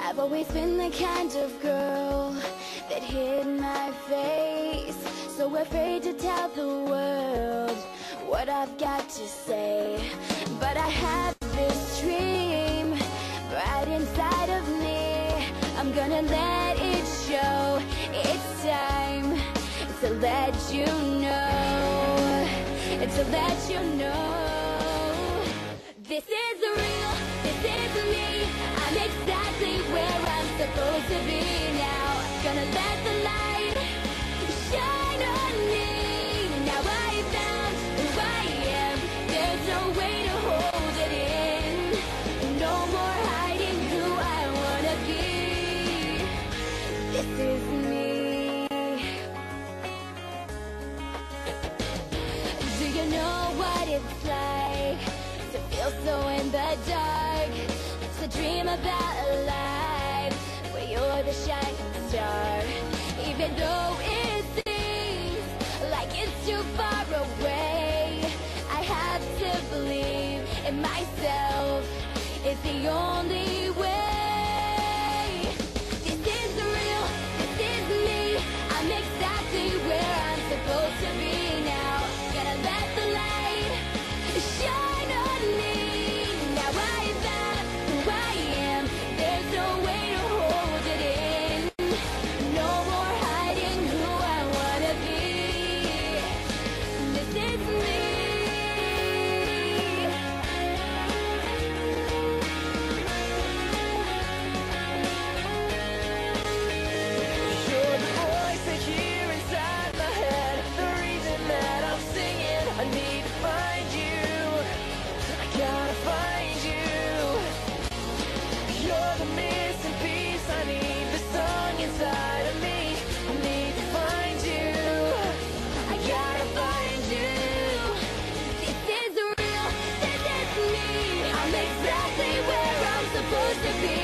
I've always been the kind of girl that hid my face, so afraid to tell the world what I've got to say. But I have this dream right inside of me. I'm gonna let it show. It's time to let you know, to let you know. This is real, this is me. I'm exactly where I'm supposed to be now. Gonna let the light shine on me. Now I found who I am. There's no way to hold it in. No more hiding who I wanna be. This is me. Do you know what it's like to feel so in the dark? To dream about a life where you're the shining star. Even though it seems like it's too far away, I have to believe in myself. It's the only way. This is real, this is me. I'm exactly where I'm supposed to be now. Gonna let the light shine on me. Now I found who I am. There's no way to hold it in. No more hiding who I wanna be. This is me. You're the voice I hear inside my head, the reason that I'm singing. I need to find you, I gotta find you. You're the missing piece, I need the song inside of me. I need to find you, I gotta find you. This is real, this is me. I'm exactly where I'm supposed to be.